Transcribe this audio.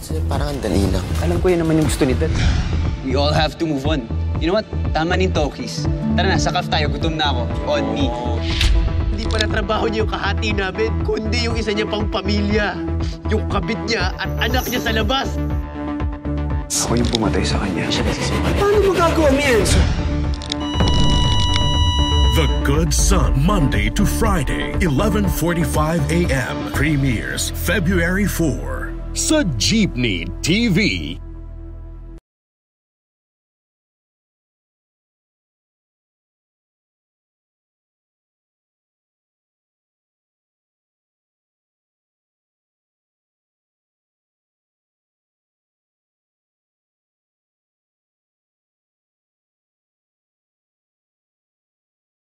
Kasi parang ang dali lang. Alam ko yun naman yung gusto ni Dad. We all have to move on. You know what? Tama ni Tokis. Tara na, sakaf tayo. Gutom na ako. On me. Hindi pala trabaho niya yung kahati namin, kundi yung isa niya pang pamilya. Yung kabit niya at anak niya sa labas. Ako yung pumatay sa kanya. Paano magagawa mo yan, sir? The Good Son, Monday to Friday, 11:45 a.m. Premieres February 4 sa Jeepney TV.